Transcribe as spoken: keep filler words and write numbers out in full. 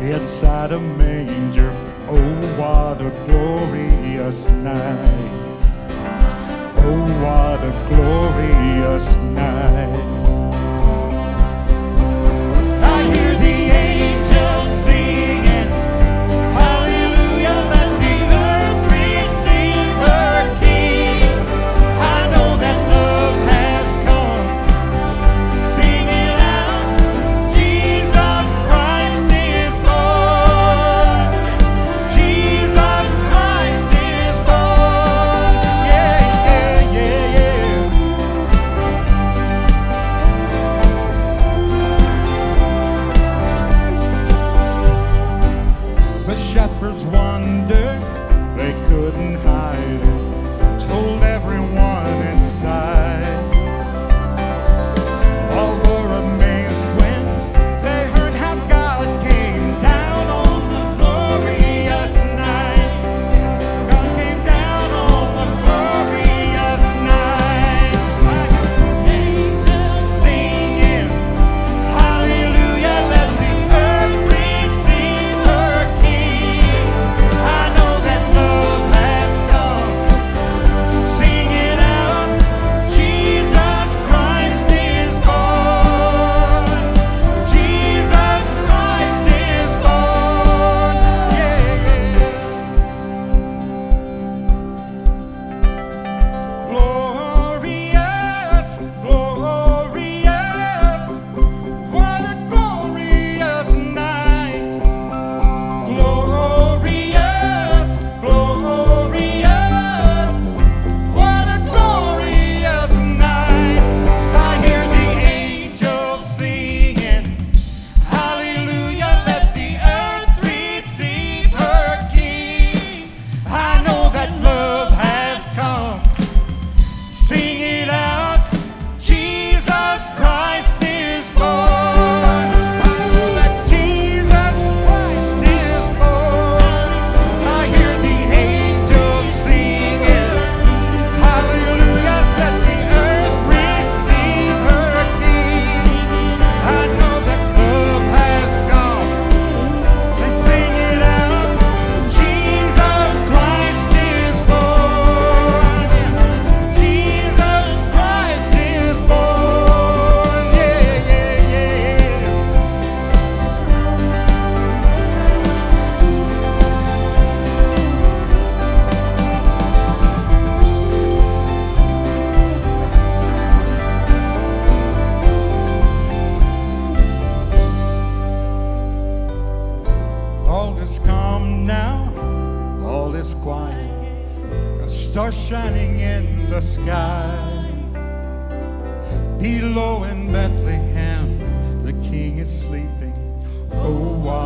inside a manger. Oh, what a glorious night. Oh, what a glorious night. I hear the angels singing, hallelujah, let the earth receive her King. I know that love has come. Sing it out, Jesus Christ is born. Jesus Christ is born. Yeah, yeah, yeah, yeah. The shepherds wondered, they couldn't hide it, told everyone inside. All were amazed when they heard how God came down on the glorious night. God came down on the glorious night. I heard angels singing, hallelujah, let the earth receive her King. I know that love has come. Sing it out, Jesus Christ is born. Jesus Christ is born. Yeah, yeah. Glorious, glorious, what a glorious night. Glorious, glorious, what a glorious night. I hear the angels singing, hallelujah, let the earth receive her King. I know that love has come. Sing it out, Jesus Christ is born. I know that Jesus Christ is born. I hear the angels singing, hallelujah, let the earth receive her King. I know that love has come. Let's sing it out, Jesus Christ is born. Jesus Christ is born. Yeah, yeah, yeah. All is calm now, all is quiet. A star shining in the sky. Below in Bethlehem, the King is sleeping. Oh, what